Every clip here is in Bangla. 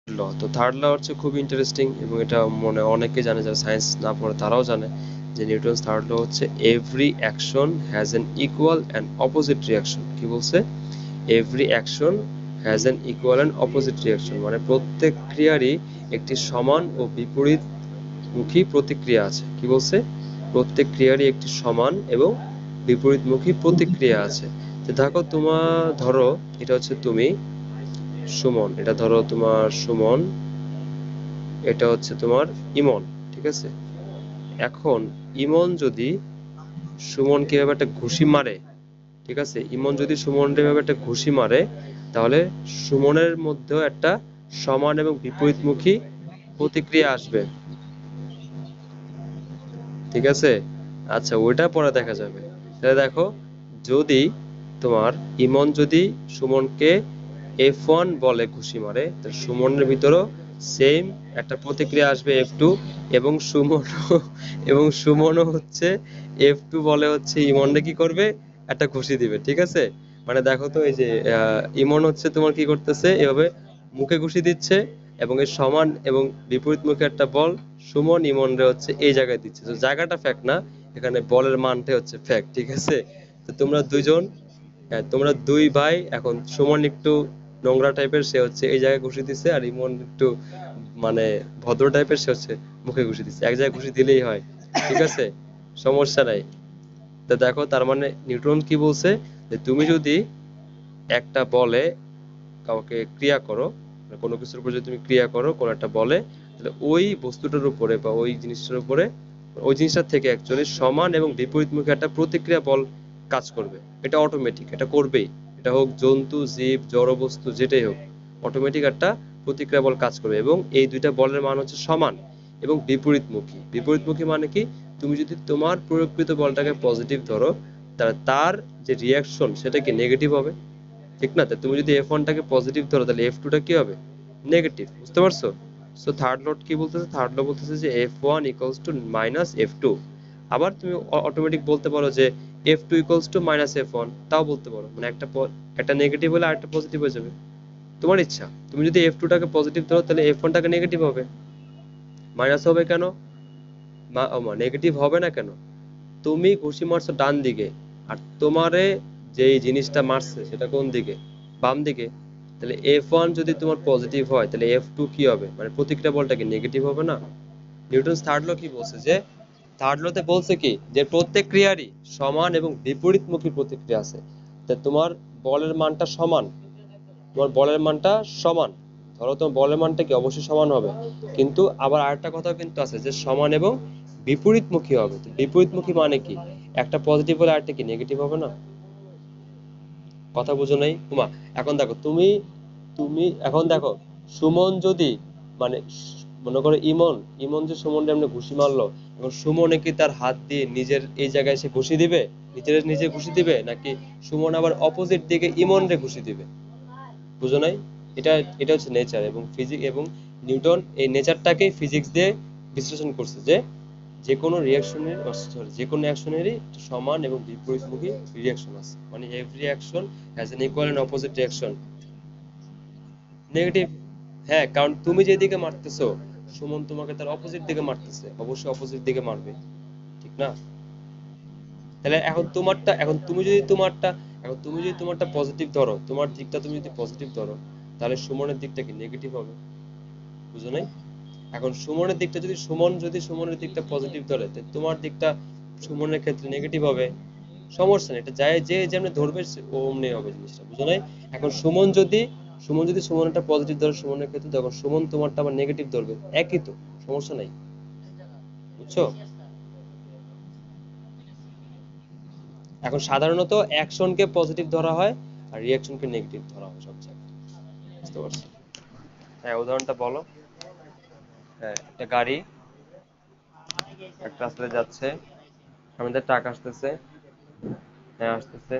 ল। তো থার্ড ল হচ্ছে খুব ইন্টারেস্টিং এবং এটা মনে অনেকে জানে, যারা সায়েন্স না পড়ে তারাও জানে যে নিউটনস থার্ড ল হচ্ছে every action has an equal and opposite reaction. কি বলছে? Every action has an equal and opposite reaction, মানে প্রত্যেক ক্রিয়ারই একটি সমান ও বিপরীতমুখী প্রতিক্রিয়া আছে। কি বলছে? প্রত্যেক ক্রিয়ারই একটি সমান এবং বিপরীতমুখী প্রতিক্রিয়া আছে। তো দেখো, ধরো এটা হচ্ছে তুমি সুমন, এটা ধরো তোমার সুমন, এটা হচ্ছে তোমার ইমন। ঠিক আছে? এখন ইমন যদি সুমনকে এভাবে একটা ঘুষি মারে, ঠিক আছে, ইমন যদি সুমনকে এভাবে একটা ঘুষি মারে, তাহলে সুমনের মধ্যেও একটা সমান এবং বিপরীতমুখী প্রতিক্রিয়া আসবে। ঠিক আছে? আচ্ছা, ওইটা পরে দেখা যাবে। তাহলে দেখো, যদি তোমার ইমন যদি সুমনকে F1 বলে ঘুষি মারে, তাহলে সুমনের ভিতরও সেম একটা প্রতিক্রিয়া আসবে F2, এবং সুমনও হচ্ছে F2 বলে হচ্ছে ইমনকে কি করবে, একটা ঘুষি দিবে। ঠিক আছে? মানে দেখো তো, এই যে ইমন হচ্ছে তোমার কি করতেছে, এভাবে মুখে ঘুষি দিচ্ছে, এবং এর সমান এবং বিপরীত মুখে একটা বল সুমন ইমনরে হচ্ছে এই জায়গায় দিচ্ছে। তো জায়গাটা ফ্যাক্ট না, এখানে বলের মানটাই হচ্ছে ফ্যাক্ট। ঠিক আছে? তো তোমরা দুইজন, হ্যাঁ, তোমরা দুই ভাই, এখন সুমন একটু নোংরা টাইপের, সে হচ্ছে এই জায়গায় ঘুষি দিচ্ছে, আর ইমন একটু মানে ভদ্র টাইপের, সে হচ্ছে মুখে ঘুষি দিচ্ছে। এক জায়গায় ঘুষি দিলেই হয়। ঠিক আছে? সমস্যা নাই। তো দেখো, তার মানে নিউটন কি বলছে, যে তুমি যদি একটা বলে কাউকে ক্রিয়া করো, মানে কোনো কিছুর উপর যদি তুমি ক্রিয়া করো কোনো একটা বলে, তাহলে ওই বস্তুটার উপরে বা ওই জিনিসটার উপরে, ওই জিনিসটার থেকে অ্যাকচুয়ালি সমান এবং বিপরীতমুখী একটা প্রতিক্রিয়া বল কাজ করবে। এটা অটোমেটিক, এটা করবেই। এটা হোক জন্তু, জীব, জড় বস্তু, যেটাই হোক, অটোমেটিক একটা প্রতিক্রিয়া বল কাজ করবে, এবং এই দুইটা বলের মান হচ্ছে সমান এবং বিপরীতমুখী। বিপরীতমুখী মানে কি? তুমি যদি তোমার প্রয়োগকৃত বলটাকে পজিটিভ ধরো, তাহলে তার যে রিয়াকশন সেটা কি নেগেটিভ হবে। ঠিক না? তা তুমি যদি F1টাকে পজিটিভ ধরো, তাহলে F2টা কি হবে? নেগেটিভ। বুঝতে পারছো? সো থার্ড ল কি বলতেছে? থার্ড ল বলতেছে যে F1 equals to minus F2। আবার তুমি অটোমেটিক বলতে পারো যে F2 equals to minus F1, তাও বলতে পারো। মানে একটা নেগেটিভ হলে আরেকটা পজিটিভ হয়ে যাবে। তোমার ইচ্ছা। তুমি যদি F2টাকে পজিটিভ ধরো, তাহলে F1টাকে নেগেটিভ হবে। মাইনাস হবে কেন? নেগেটিভ হবে না কেন? তুমি ঘুষি মারছো ডান দিকে, আর তোমারে যেই জিনিসটা মারছে সেটা কোন দিকে? বাম দিকে। তাহলে F1 যদি তোমার পজিটিভ হয়, তাহলে F2 কি হবে? মানে প্রতিক্রিয়া বলটা কি নেগেটিভ হবে না? নিউটনস থার্ড ল কি বলছে, যে থার্ড লতে বলছে কি, যে প্রত্যেক ক্রিয়ারই সমান এবং বিপরীতমুখী প্রতিক্রিয়া আছে। তা তোমার বলের মানটা সমান, তোমার বলের মানটা সমান, ধরো তোমার বলের মানটা কি অবশ্যই সমান হবে, কিন্তু আবার আরেকটা কথা কিন্তু আছে, যে সমান এবং বিপরীতমুখী হবে। তো বিপরীতমুখী মানে কি? একটা পজিটিভ হলে আরেকটা কি নেগেটিভ হবে না? কথা বুঝো নাই উমা? এখন দেখো, তুমি তুমি এখন দেখো, সুমন যদি, মানে মনে করো ইমন, যে সুমনকে এমনি ঘুষি মারলো, এবং সুমনে কি তার হাত দিয়ে নিজের এই জায়গায় এসে ঘুষি দিবে, নিজে ঘুষি দিবে, নাকি সুমন আবার অপোজিট দিকে ইমন রে ঘুষি দিবে? বুঝো নাই? এটা এটা হচ্ছে নেচার, এবং ফিজিক্স এবং নিউটন এই নেচারটাকেই ফিজিক্স দিয়ে বিশ্লেষণ করছে, যে যে কোনো রিয়াকশনের, সরি, যে কোনো অ্যাকশনেরই সমান এবং বিপরীতমুখী রিয়াকশন আছে, মানে every action has an equal and opposite reaction. Negative. হ্যাঁ, কারণ তুমি যেদিকে মারতেছো, সুমন তোমাকে তার অপোজিট দিকে মারতেছে, অবশ্যই অপোজিট দিকে মারবে। ঠিক না? তাহলে এখন তুমি যদি তোমারটা পজিটিভ ধরো, তোমার দিকটা তুমি যদি পজিটিভ ধরো, তাহলে সুমনের দিকটা কি নেগেটিভ হবে? বুঝো নাই? এখন সুমনের দিকটা পজিটিভ ধরে, তো তোমার দিকটা সুমনের ক্ষেত্রে নেগেটিভ হবে। সমস্যা নেই, এটা যায় যে যেমনি ধরবে ও অমনি হবে জিনিসটা। বুঝো নাই? এখন সুমন যদি সুমনেরটা পজিটিভ ধরে সুমনের ক্ষেত্রে, তখন সুমন তোমারটা আবার নেগেটিভ ধরবে। একই তো, সমস্যা নাই। বুঝছো? এখন সাধারণত অ্যাকশনকে পজিটিভ ধরা হয়, আর রিয়াকশনকে নেগেটিভ ধরা হয় সব জায়গায়। বুঝতে পারছো? হ্যাঁ, উদাহরণটা বলো। হ্যাঁ, একটা গাড়ি একটা রাস্তায় যাচ্ছে, আমাদের ট্রাক আসতেছে। হ্যাঁ, আসতেছে।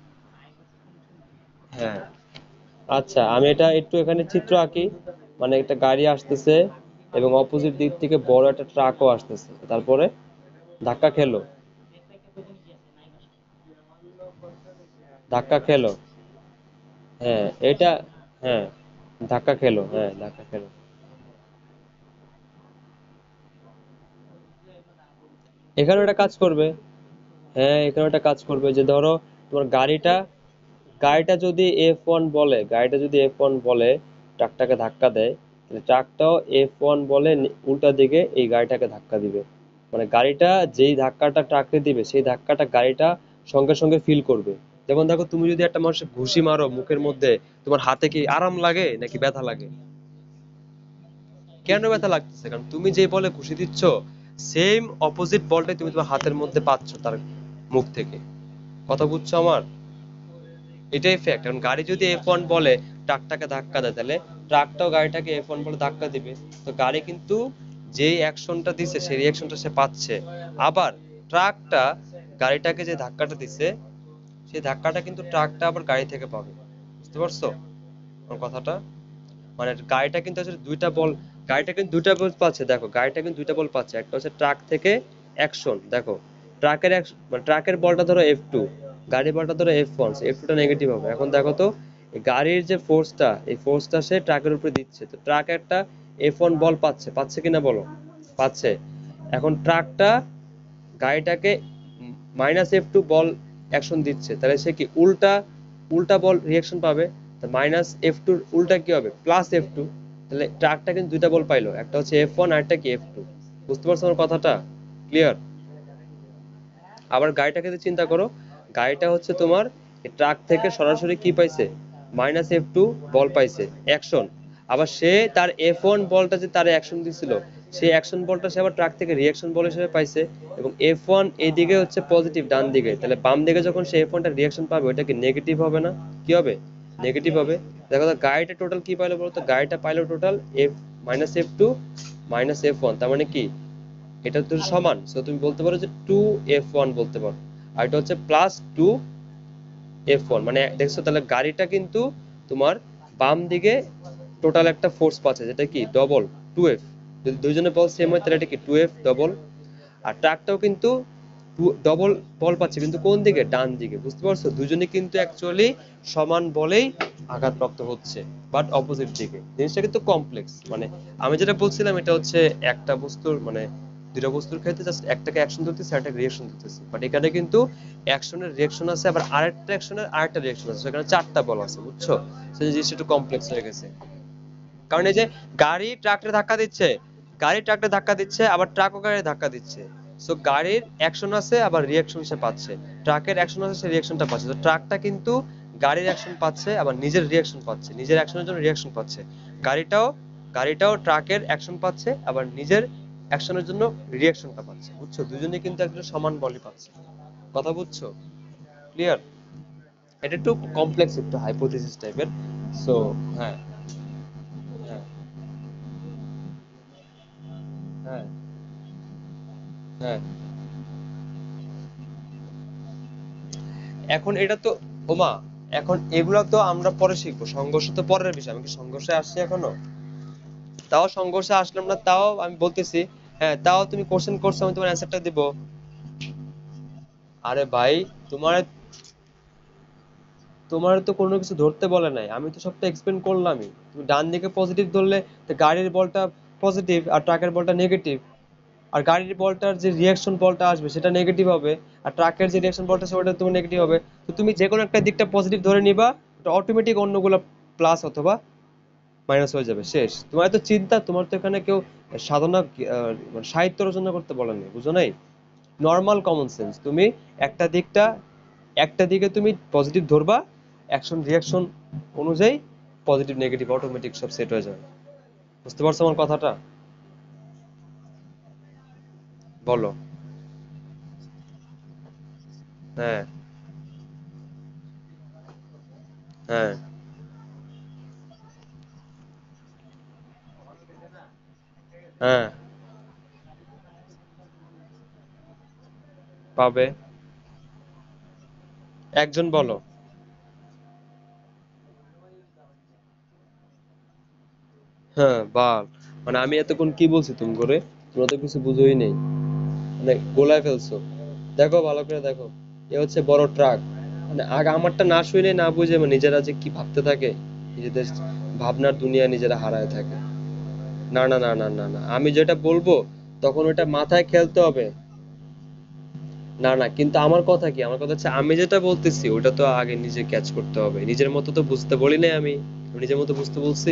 হ্যাঁ, আচ্ছা, আমি এটা একটু এখানে চিত্র আঁকি। মানে একটা গাড়ি আসতেছে, এবং অপোজিট দিক থেকে বড় একটা ট্রাকও আসতেছে, তারপরে ধাক্কা খেলো। ধাক্কা খেলো। হ্যাঁ, এটা, হ্যাঁ, ধাক্কা খেলো, হ্যাঁ ধাক্কা খেলো। এখানেও একটা কাজ করবে। হ্যাঁ, এখানে একটা কাজ করবে যে ধরো তোমার গাড়িটা গাড়িটা যদি F1 বলে, ট্রাকটাকে ধাক্কা দেয়, তাহলে ট্রাকটাও F1 বলে উল্টা দিকে এই গাড়িটাকে ধাক্কা দিবে। মানে গাড়িটা যেই ধাক্কাটা ট্রাককে দিবে সেই ধাক্কাটা গাড়িটা সঙ্গে সঙ্গে ফিল করবে। যেমন দেখো তুমি যদি একটা মানুষের ঘুষি মারো মুখের মধ্যে, তোমার হাতে কি আরাম লাগে নাকি ব্যথা লাগে? কেন ব্যথা লাগতেছে? কারণ তুমি যে বলে ঘুষি দিচ্ছ, সেম অপোজিট বলটাই তুমি তোমার হাতের মধ্যে পাচ্ছ তার মুখ থেকে। কথা বুঝছো আমার? এটাই ফ্যাক্ট। কারণ গাড়ি যদি F1 বলে ট্রাকটাকে ধাক্কা দেয়, তাহলে ট্রাকটাও গাড়িটাকে F1 বলে ধাক্কা দিবে। তো গাড়ি কিন্তু যেই অ্যাকশনটা দিছে সেই রিঅ্যাকশনটা সে পাচ্ছে। আবার ট্রাকটা গাড়িটাকে যে ধাক্কাটা দিছে সেই ধাক্কাটা কিন্তু ট্রাকটা আবার গাড়ি থেকে পাবে। বুঝতে পারছো আমার কথাটা? মানে গাড়িটা কিন্তু আসলে গাড়িটা কিন্তু দুইটা বল পাচ্ছে। দেখো গাড়িটা কিন্তু দুইটা বল পাচ্ছে, একটা হচ্ছে ট্রাক থেকে অ্যাকশন। দেখো মানে ট্রাকের বলটা ধরো F2, গাড়ির বলটা ধরো F1, F2টা নেগেটিভ হবে। এখন দেখো তো এই গাড়ির যে ফোর্সটা, এই ফোর্সটা সে ট্রাকের উপরে দিচ্ছে, তো ট্রাক একটা F1 বল পাচ্ছে, পাচ্ছে কিনা বলো? পাচ্ছে। এখন ট্রাকটা গাড়িটাকে -F2 বল অ্যাকশন দিচ্ছে, তাহলে সে কি উল্টা উল্টা বল রিঅ্যাকশন পাবে। -F2 উল্টা কি হবে? +F2। তাহলে ট্রাকটা কিন্তু দুইটা বল পাইলো, একটা হচ্ছে F1 আর একটা কি F2। বুঝতে পারছো আমার কথাটা? ক্লিয়ার? আবার গাড়িটাকে যদি চিন্তা করো, গাড়িটা হচ্ছে তোমার ট্রাক থেকে সরাসরি কি পাইছে? -F2 বল পাইছে অ্যাকশন। আবার সে তার F1 বলটা যে তার অ্যাকশন দিছিল, সেই অ্যাকশন বলটা সে আবার ট্রাক থেকে রিঅ্যাকশন বল হিসেবে পাইছে। এবং F1 এইদিকে হচ্ছে পজিটিভ, ডান দিকে, তাহলে বাম দিকে যখন সে F1 টা রিঅ্যাকশন পাবে, ওইটা কি নেগেটিভ হবে না? কি হবে? নেগেটিভ হবে। দেখো তো গাড়িটা টোটাল কি পাইলো বলতো? গাড়িটা পাইলো টোটাল -F2 -F1, তার মানে কি এটা তো সমান। সো তুমি বলতে পারো যে 2F1 বলতে পারো। আর এটা হচ্ছে +2F1, মানে দেখছো তাহলে গাড়িটা কিন্তু তোমার বাম দিকে টোটাল একটা ফোর্স পাচ্ছে, যেটা কি ডবল 2F। যদি দুইজনের বল সেম হয় তাহলে এটা কি 2F ডবল। আর ট্রাকটাও কিন্তু ডবল বল পাচ্ছে, কিন্তু কোন দিকে? ডান দিকে। বুঝতে পারছো? দুজনে কিন্তু অ্যাকচুয়ালি সমান বলেই আঘাতপ্রাপ্ত হচ্ছে, বাট অপোজিট দিকে। জিনিসটা কিন্তু কমপ্লেক্স। মানে আমি যেটা বলছিলাম এটা হচ্ছে একটা বস্তুর মানে দুইটা বস্তুর ক্ষেত্রে জাস্ট একটাকে অ্যাকশন ধরতেছি আরেকটা রিঅ্যাকশন ধরতেছি, বাট এখানে কিন্তু অ্যাকশনের রিঅ্যাকশন আছে, আবার আরেকটা অ্যাকশনের আরেকটা রিঅ্যাকশন আছে, সেখানে চারটা বল আছে। বুঝছো? সেই জিনিসটা একটু কমপ্লেক্স হয়ে গেছে। কারণ এই যে গাড়ি ট্রাকটা ধাক্কা দিচ্ছে, আবার ট্রাকও গাড়ি ধাক্কা দিচ্ছে। সো গাড়ির অ্যাকশন আছে আবার রিঅ্যাকশন সে পাচ্ছে, ট্রাকের অ্যাকশন আছে সে রিঅ্যাকশনটা পাচ্ছে। তো ট্রাকটা কিন্তু গাড়ির অ্যাকশন পাচ্ছে আবার নিজের রিঅ্যাকশন পাচ্ছে, নিজের অ্যাকশনের জন্য রিঅ্যাকশন পাচ্ছে। গাড়িটাও গাড়িটাও ট্রাকের অ্যাকশন পাচ্ছে আবার নিজের অ্যাকশনের জন্য রিঅ্যাকশনটা পাচ্ছে। বুঝছো? দুজনে কিন্তু একজন সমান বলই পাচ্ছে। কথা বুঝছো? ক্লিয়ার? এটা একটু কমপ্লেক্স, একটু হাইপোথিসিস টাইপের। সো হ্যাঁ, হ্যাঁ, হ্যাঁ, হ্যাঁ। এখন এটা তো ওমা, এখন এগুলা তো আমরা পরে শিখবো, সংঘর্ষ তো পরের বিষয়। আমি কি সংঘর্ষে আসছি এখনো? তাও সংঘর্ষে আসলাম না, তাও আমি বলতেছি। হ্যাঁ, তাও তুমি কোশ্চেন করছো, আমি তোমার অ্যান্সারটা দিব। আরে ভাই, তোমার তোমার তো কোনো কিছু ধরতে বলে নাই, আমি তো সবটা এক্সপ্লেন করলামই। তুমি ডান দিকে পজিটিভ ধরলে তো গাড়ির বলটা পজিটিভ আর ট্রাকের বলটা নেগেটিভ। আর গাড়ির বলটার যে রিয়াকশন বলটা আসবে সেটা নেগেটিভ হবে, আর ট্রাকের যে রিয়াকশন বলটা সেটা তোমার নেগেটিভ হবে। তো তুমি যে কোনো একটা দিকটা পজিটিভ ধরে নিবা, ওটা অটোমেটিক অন্যগুলো প্লাস অথবা মাইনাস হয়ে যাবে। শেষ। তোমার তো চিন্তা, তোমার তো এখানে কেউ সাধনা মানে সাহিত্য রচনা করতে বলেনি, বুঝো নাই? Normal common sense. তুমি একটা দিকটা একটা দিকে তুমি পজিটিভ ধরবা, অ্যাকশন রিয়াকশন অনুযায়ী পজিটিভ নেগেটিভ অটোমেটিক সব সেট হয়ে যাবে। বুঝতে পারছো আমার কথাটা? বলো। হ্যাঁ, হ্যাঁ, হ্যাঁ, পাবে। একজন বলো। হ্যাঁ, বাল। মানে আমি এতক্ষণ কি বলছি তুমি করে? তোমরা তো কিছু বুঝোই নেই, মানে গোলায় ফেলছো। দেখো ভালো করে দেখো, এ হচ্ছে বড় ট্রাক। মানে আগে আমারটা না শুনে না বুঝে মানে নিজেরা যে কি ভাবতে থাকে নিজেদের ভাবনার দুনিয়া নিজেরা হারায় থাকে। না না না না না না, আমি যেটা বলবো তখন ওটা মাথায় খেলতে হবে। না না, কিন্তু আমার কথা কি, আমার কথা হচ্ছে আমি যেটা বলতেছি ওটা তো আগে নিজে ক্যাচ করতে হবে, নিজের মতো তো বুঝতে বলি নাই আমি, নিজের মতো বুঝতে বলছি।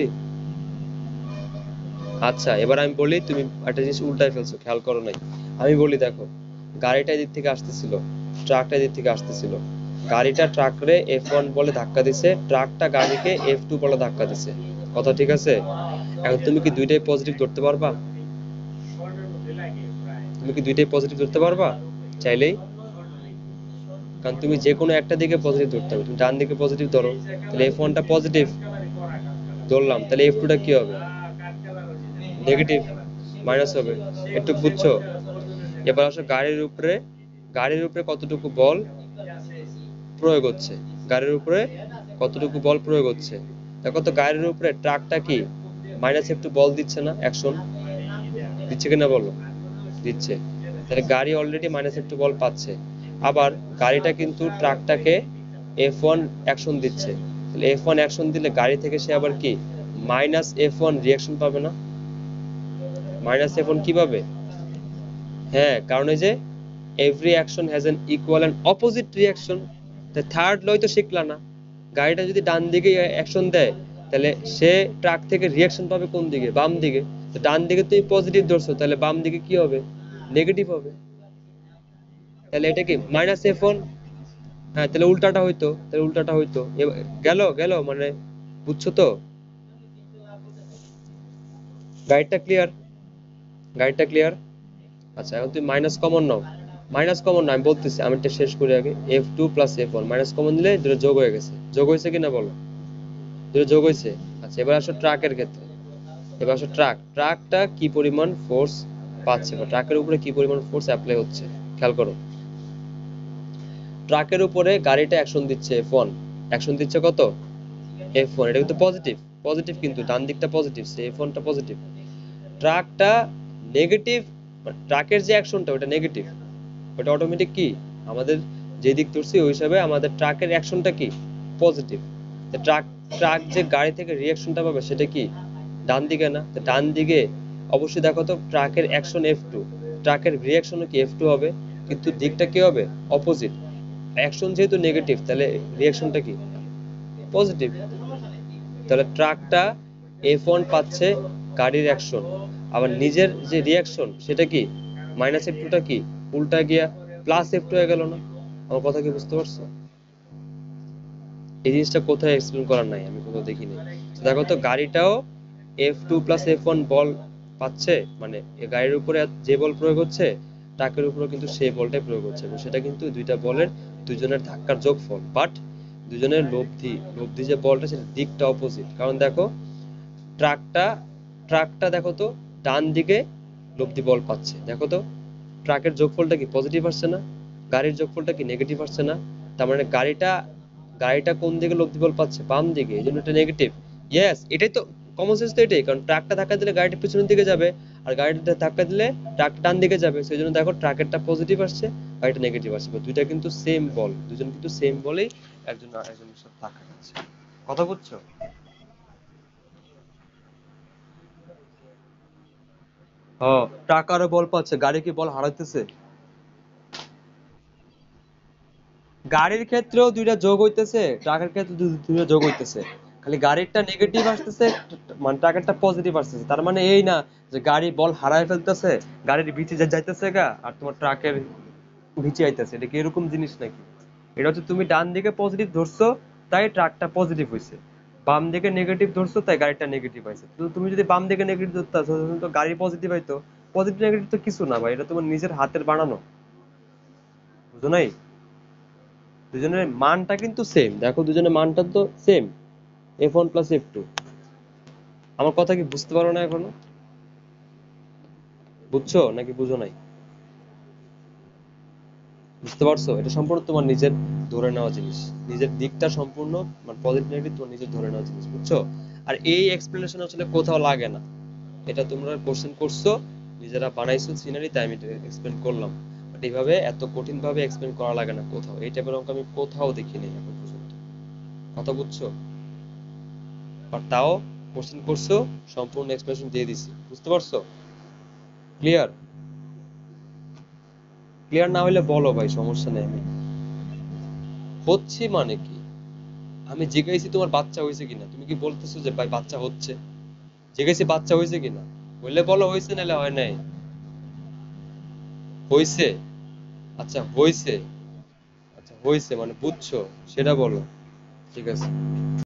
আচ্ছা এবার আমি বলি, তুমি একটা জিনিস উল্টায় ফেলছো, খেয়াল করো নাই। আমি বলি দেখো, গাড়িটা এদিক থেকে আসতেছিল, ট্রাকটা এদিক থেকে আসতেছিল, গাড়িটা ট্রাকরে F1 বলে ধাক্কা দিছে, ট্রাকটা গাড়িকে F2 বলে ধাক্কা দিছে। কথা ঠিক আছে? এখন তুমি কি দুইটাই পজিটিভ ধরতে পারবা? তুমি কি দুইটাই পজিটিভ ধরতে পারবা চাইলেই? কারণ তুমি যে কোনো একটা দিকে পজিটিভ ধরতে হবে, তুমি ডান দিকে পজিটিভ ধরো, তাহলে F1টা পজিটিভ ধরলাম, তাহলে F2টা কি হবে? নেগেটিভ, মাইনাস হবে। একটু বুঝছো? এবার আসো গাড়ির উপরে কতটুকু বল প্রয়োগ হচ্ছে, গাড়ির উপরে কতটুকু বল প্রয়োগ হচ্ছে। দেখো তো গাড়ির উপরে ট্রাকটা কি -F2 বল দিচ্ছে না, অ্যাকশন দিচ্ছে কিনা বলো? দিচ্ছে। তাহলে গাড়ি অলরেডি -F2 বল পাচ্ছে। আবার গাড়িটা কিন্তু ট্রাকটাকে F1 অ্যাকশন দিচ্ছে, তাহলে F1 অ্যাকশন দিলে গাড়ি থেকে সে আবার কি -F1 রিঅ্যাকশন পাবে না? -F1 কি পাবে? হ্যাঁ, কারণ এই যে every action has an equal and opposite reaction. তাই থার্ড লই তো শিখলা না। গাড়িটা যদি ডান দিকে অ্যাকশন দেয়, তাহলে সে ট্রাক থেকে রিঅ্যাকশন পাবে কোন দিকে? বাম দিকে। তো ডান দিকে তুমি পজিটিভ ধরছো, তাহলে বাম দিকে কি হবে? নেগেটিভ হবে। তাহলে এটা কি -F1? হ্যাঁ, তাহলে উল্টাটা হইতো, তাহলে উল্টাটা হইতো। গেল গেল মানে, বুঝছো তো? গাড়িটা ক্লিয়ার? গাড়িটা ক্লিয়ার? আচ্ছা এখন তুমি মাইনাস কমন নাও। মাইনাস কমন না, আমি বলতেছি, আমি এটা শেষ করি আগে। F2 plus F1 minus common দিলে দুটো যোগ হয়ে গেছে। যোগ হয়েছে কিনা বলো? দুটো যোগ হয়েছে। আচ্ছা এবার আসো ট্রাকের ক্ষেত্রে। এবার আসো ট্রাকটা কি পরিমাণ ফোর্স পাচ্ছে, বা ট্রাকের উপরে কি পরিমাণ ফোর্স অ্যাপ্লাই হচ্ছে, খেয়াল করো। ট্রাকের উপরে গাড়িটা অ্যাকশন দিচ্ছে F1, অ্যাকশন দিচ্ছে কত? F1, এটা কিন্তু পজিটিভ, পজিটিভ কিন্তু ডান দিকটা পজিটিভ, সে F1টা পজিটিভ। ট্রাকটা নেগেটিভ, ট্রাকের যে অ্যাকশনটা ওটা নেগেটিভ, ওটা অটোমেটিক কি আমাদের যে দিক ধরছি ওই হিসাবে আমাদের ট্রাকের অ্যাকশনটা কি পজিটিভ। ট্রাক ট্রাক যে গাড়ি থেকে রিঅ্যাকশনটা পাবে সেটা কি ডান দিকে না? তো ডান দিকে অবশ্যই দেখো তো, ট্রাকের অ্যাকশন F2, ট্রাকের রিঅ্যাকশনও কি F2 হবে, কিন্তু দিকটা কি হবে? অপোজিট। অ্যাকশন যেহেতু নেগেটিভ, তাহলে রিঅ্যাকশনটা কি পজিটিভ। তাহলে ট্রাকটা F1 পাচ্ছে গাড়ির অ্যাকশন, আবার নিজের যে রিঅ্যাকশন সেটা কি -F2টা কি উল্টা গিয়া +F2 হয়ে গেল না? আমার কথা কি বুঝতে পারছো? এই জিনিসটা কোথায় এক্সপ্লেন করার নাই, আমি কোথাও দেখিনি। দেখো তো গাড়িটাও F2 প্লাস F1 বল পাচ্ছে, মানে গাড়ির উপরে যে বল প্রয়োগ হচ্ছে ট্রাকের উপরেও কিন্তু সেই বলটাই প্রয়োগ হচ্ছে, এবং সেটা কিন্তু দুইটা বলের দুজনের ধাক্কার যোগফল, বাট দুজনের লব্ধি, লব্ধি যে বলটা সেটা দিকটা অপোজিট। কারণ দেখো ট্রাকটা ট্রাকটা দেখো তো ডান দিকে লব্ধি বল পাচ্ছে, দেখো তো ট্রাকের যোগফলটা কি পজিটিভ আসছে না? গাড়ির যোগফলটা কি নেগেটিভ আসছে না? তার মানে গাড়িটা গাড়িটা কোন দিকে লব্ধি বল পাচ্ছে? বাম দিকে, এই জন্য এটা নেগেটিভ। ইয়েস, এটাই তো কমন সেন্স, তো এটাই। কারণ ট্রাকটা ধাক্কা দিলে গাড়িটা পিছনের দিকে যাবে, আর গাড়িটা ধাক্কা দিলে ট্রাকটা ডান দিকে যাবে, সেই জন্য দেখো ট্রাকেরটা পজিটিভ আসছে, গাড়িটা নেগেটিভ আসছে। দুইটা কিন্তু সেম বল, দুজন কিন্তু সেম বলেই একজন আরেকজনের সাথে ধাক্কা খাচ্ছে। কথা বুঝছো? হ্যাঁ, ট্রাকারও বল পাচ্ছে, গাড়ি কি বল হারাইতেছে? গাড়ির ক্ষেত্রেও দুইটা যোগ হইতেছে, ট্রাকের ক্ষেত্রে দুইটা যোগ হইতেছে। খালি গাড়িরটা নেগেটিভ আসতেছে, মানে ট্রাকেরটা পজিটিভ আসতেছে। তার মানে এই না যে গাড়ি বল হারায় ফেলতেছে, গাড়ির ভিচে যাইতেছে গা, আর তোমার ট্রাকের ভিচে আইতেছে। এটা কি এরকম জিনিস নাকি? এটা হচ্ছে তুমি ডান দিকে পজিটিভ ধরছো তাই ট্রাকটা পজিটিভ হইছে, বাম দিকে নেগেটিভ ধরছো তাই গাড়িটা নেগেটিভ হয়েছে। তো তুমি যদি বাম দিকে নেগেটিভ ধরতে তো গাড়ি পজিটিভ হইতো। পজিটিভ নেগেটিভ তো কিছু না ভাই, এটা তোমার নিজের হাতের বানানো। বুঝো নাই? দুজনের মানটা কিন্তু সেম, দেখো দুজনের মানটা তো সেম, F1 প্লাস F2। আমার কথা কি বুঝতে পারো না এখনো? বুঝছো নাকি বুঝো নাই? বুঝতে পারছো? এটা সম্পূর্ণ তোমার নিজের ধরে নেওয়া জিনিস, নিজের দিকটা সম্পূর্ণ মানে পজিটিভ নেগেটিভ তোমার নিজের ধরে নেওয়া জিনিস, বুঝছো? আর এই এক্সপ্লেনেশন আসলে কোথাও লাগে না, এটা তোমরা কোশ্চেন করছো, নিজেরা বানাইছো সিনারি, তাই আমি এক্সপ্লেন করলাম। বাট এইভাবে এত কঠিন ভাবে এক্সপ্লেন করা লাগে না কোথাও, এই টাইপের অঙ্ক আমি কোথাও দেখিনি এখন পর্যন্ত। কথা বুঝছো? আর তাও কোশ্চেন করছো, সম্পূর্ণ এক্সপ্লেনেশন দিয়ে দিছি, বুঝতে পারছো? ক্লিয়ার? ক্লিয়ার না হলে বলো ভাই, সমস্যা নেই। আমি হচ্ছে মানে কি, আমি জিজ্ঞাসি তোমার বাচ্চা হয়েছে কিনা, তুমি কি বলতেছো যে ভাই বাচ্চা হচ্ছে? জিজ্ঞাসি বাচ্চা হয়েছে কিনা, বললে বলো হয়েছে, নাহলে হয় নাই। হয়েছে? আচ্ছা হয়েছে। আচ্ছা হয়েছে মানে বুঝছো, সেটা বলো। ঠিক আছে।